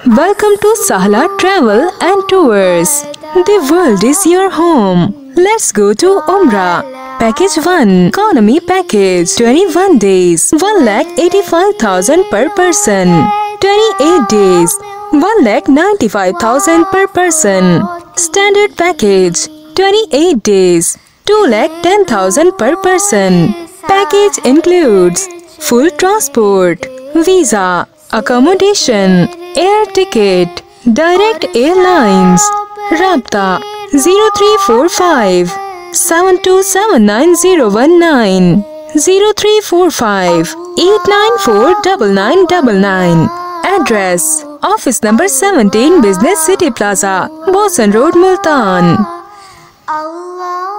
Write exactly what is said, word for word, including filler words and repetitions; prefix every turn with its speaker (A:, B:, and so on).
A: Welcome to Sahla Travel and Tours. The world is your home. Let's go to Umrah. Package one. Economy package. twenty-one days. one lakh eighty-five thousand per person. twenty-eight days. one lakh ninety-five thousand per person. Standard package. twenty-eight days. two lakh ten thousand per person. Package includes full transport, visa, accommodation, air ticket, direct airlines. Rabta zero three four five seven two seven nine zero one nine, zero three four five eight nine four nine nine nine nine. Address Office number seventeen Business City Plaza, Bosan Road, Multan.